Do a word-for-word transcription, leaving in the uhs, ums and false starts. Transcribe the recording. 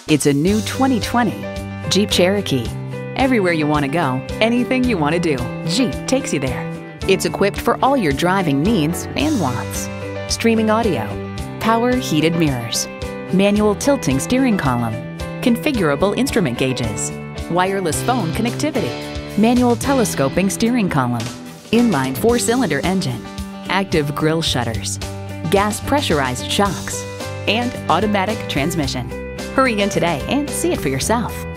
It's a new twenty twenty Jeep Cherokee. Everywhere you want to go, anything you want to do, Jeep takes you there. It's equipped for all your driving needs and wants. Streaming audio, power heated mirrors, manual tilting steering column, configurable instrument gauges, wireless phone connectivity, manual telescoping steering column, inline four-cylinder engine, active grille shutters, gas pressurized shocks, and automatic transmission. Hurry in today and see it for yourself.